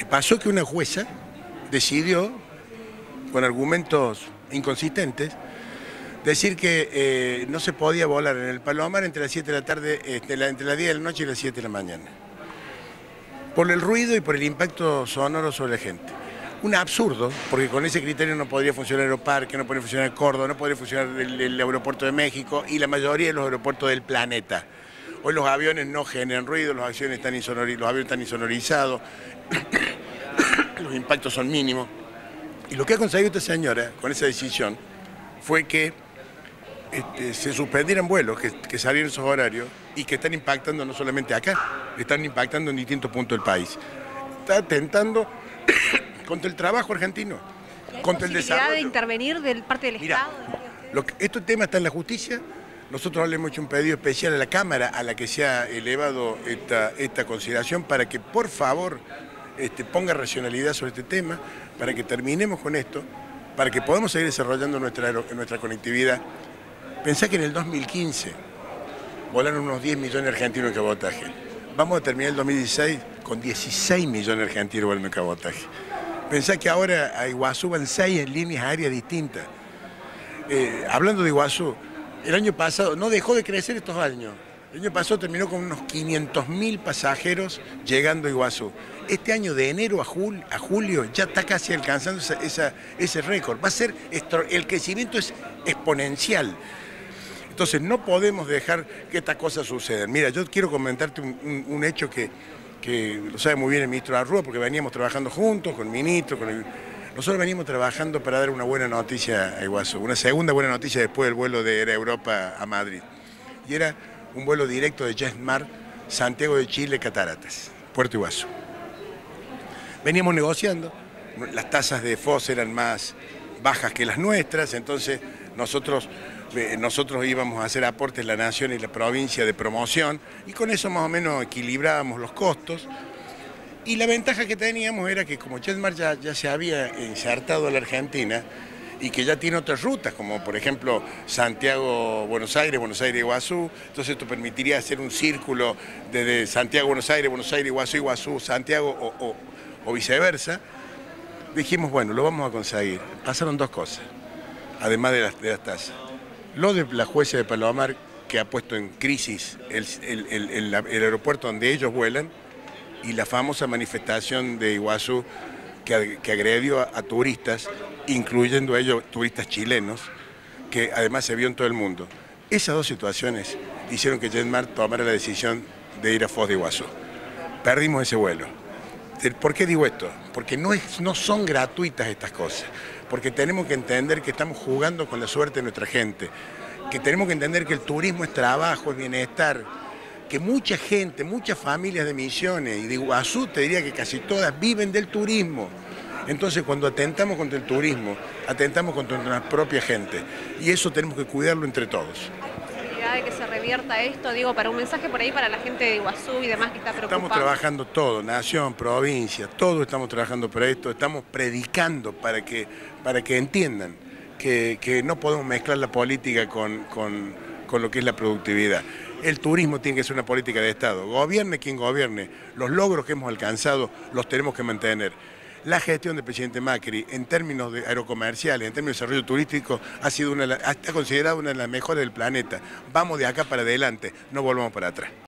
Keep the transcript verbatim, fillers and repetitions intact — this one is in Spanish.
Pasó que una jueza decidió, con argumentos inconsistentes, decir que eh, no se podía volar en el Palomar entre las siete de la tarde, este, la, entre las diez de la noche y las siete de la mañana, por el ruido y por el impacto sonoro sobre la gente. Un absurdo, porque con ese criterio no podría funcionar el Aeroparque, no podría funcionar Córdoba, no podría funcionar el, el aeropuerto de México y la mayoría de los aeropuertos del planeta. Hoy los aviones no generan ruido, los aviones están, insonori los aviones están insonorizados, los impactos son mínimos. Y lo que ha conseguido esta señora con esa decisión fue que este, se suspendieran vuelos que, que salieron esos horarios y que están impactando no solamente acá, están impactando en distintos puntos del país. Está atentando contra el trabajo argentino, contra el desarrollo. ¿De intervenir de parte del Mirá, Estado? Lo que, este tema está en la justicia. Nosotros le hemos hecho un pedido especial a la Cámara a la que se ha elevado esta, esta consideración para que por favor este, ponga racionalidad sobre este tema, para que terminemos con esto, para que podamos seguir desarrollando nuestra, nuestra conectividad. Pensá que en el dos mil quince volaron unos diez millones de argentinos en cabotaje. Vamos a terminar el dos mil dieciséis con dieciséis millones de argentinos volando en cabotaje. Pensá que ahora a Iguazú van seis líneas aéreas distintas. Eh, hablando de Iguazú, el año pasado no dejó de crecer estos años. El año pasado terminó con unos quinientos mil pasajeros llegando a Iguazú. Este año de enero a, jul, a julio ya está casi alcanzando esa, esa, ese récord. Va a ser, el crecimiento es exponencial. Entonces no podemos dejar que estas cosas sucedan. Mira, yo quiero comentarte un, un, un hecho que, que lo sabe muy bien el ministro Arrua, porque veníamos trabajando juntos con el ministro, con el... Nosotros venimos trabajando para dar una buena noticia a Iguazú, una segunda buena noticia después del vuelo de Air Europa a Madrid. Y era un vuelo directo de JetSmart, Santiago de Chile, Cataratas, Puerto Iguazú. Veníamos negociando, las tasas de F O S eran más bajas que las nuestras, entonces nosotros, eh, nosotros íbamos a hacer aportes la nación y la provincia de promoción y con eso más o menos equilibrábamos los costos. Y la ventaja que teníamos era que como JetSmart ya, ya se había insertado a la Argentina y que ya tiene otras rutas, como por ejemplo Santiago-Buenos Aires, Buenos Aires-Iguazú, entonces esto permitiría hacer un círculo desde Santiago-Buenos Aires, Buenos Aires-Iguazú, Iguazú-Santiago o, o, o viceversa. Dijimos, bueno, lo vamos a conseguir. Pasaron dos cosas, además de las, de las tasas. Lo de la jueza de Palomar, que ha puesto en crisis el, el, el, el, el aeropuerto donde ellos vuelan, y la famosa manifestación de Iguazú que, que agredió a, a turistas, incluyendo a ellos turistas chilenos, que además se vio en todo el mundo. Esas dos situaciones hicieron que JetSmart tomara la decisión de ir a Foz de Iguazú. Perdimos ese vuelo. ¿Por qué digo esto? Porque no, es, no son gratuitas estas cosas, porque tenemos que entender que estamos jugando con la suerte de nuestra gente, que tenemos que entender que el turismo es trabajo, es bienestar, que mucha gente, muchas familias de Misiones y de Iguazú, te diría que casi todas, viven del turismo. Entonces cuando atentamos contra el turismo, atentamos contra nuestra propia gente y eso tenemos que cuidarlo entre todos. De que se revierta esto, digo, para un mensaje por ahí para la gente de Iguazú y demás que está preocupada. Estamos trabajando todo, nación, provincia, todos estamos trabajando para esto, estamos predicando para que, para que entiendan que, que no podemos mezclar la política con, con, con lo que es la productividad. El turismo tiene que ser una política de Estado, gobierne quien gobierne, los logros que hemos alcanzado los tenemos que mantener. La gestión del presidente Macri en términos de aerocomerciales, en términos de desarrollo turístico, ha sido una, está considerada una de las mejores del planeta. Vamos de acá para adelante, no volvamos para atrás.